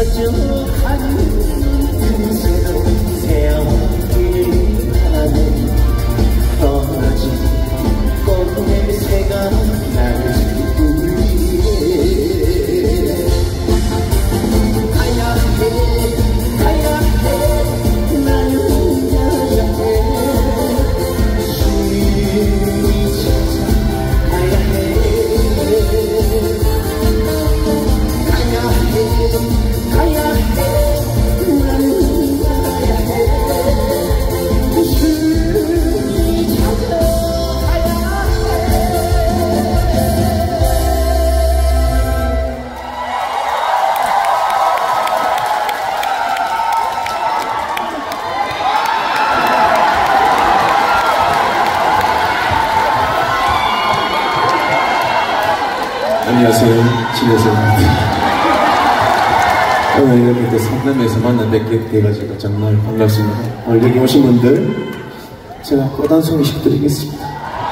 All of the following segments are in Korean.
뾰족한 틈새로 새어오길 바라는 떨어진 꽃 냄새가 나를 울리네. 가야 해 가야 해 나는 가야 해 숨이 차서 가야 해 가야 해 가야 해 나는 가야 해 숨이 차서 가야 해. 안녕하세요. 진혜성입니다. 오늘 이렇게 또 상담에서 만나 뵙게 돼가지고 정말 반갑습니다. 오늘 여기 오신 분들 제가 꽃 한 송이씩 드리겠습니다.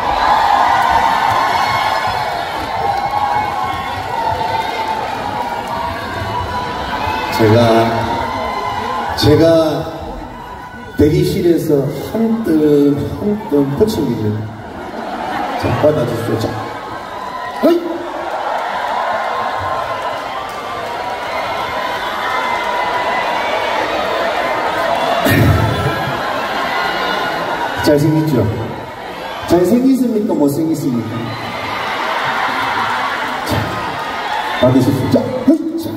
제가 대기실에서 한 뜸 포칭기를 자 받아주십시오. 자, 허이! 잘생겼죠? 잘생겼습니까? 못생겼습니까? 자, 받으십시오. 자, 허이! 자.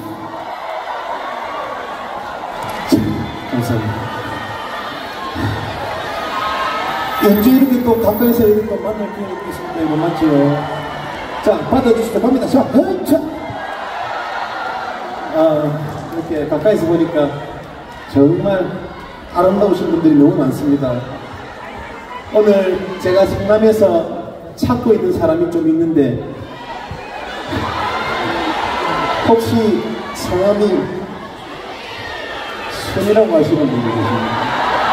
감사합니다. 언제 이렇게 또 가까이서 이렇게 만날 기회가 있겠습니까? 이거 맞죠? 자, 받아주시죠. 갑니다. 자, 자. 이렇게 가까이서 보니까 정말 아름다우신 분들이 너무 많습니다. 오늘 제가 성남에서 찾고 있는 사람이 좀 있는데 혹시 성함이 손이라고 하시는 분이 계십니까?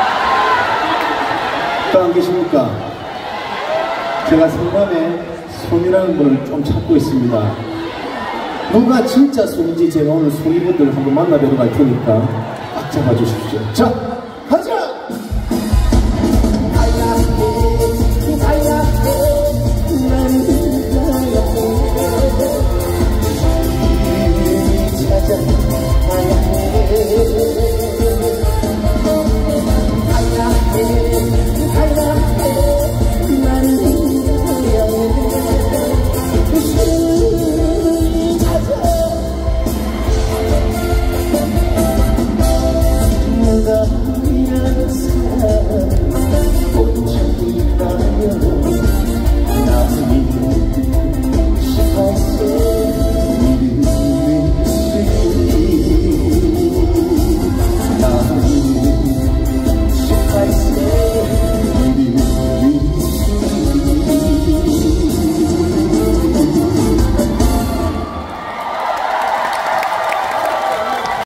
또 안 계십니까? 제가 성남에 손이라는 분을 좀 찾고 있습니다. 누가 진짜 손인지 제가 오늘 손이분들을 한번 만나뵈러 갈 테니까 딱 잡아주십시오. 자!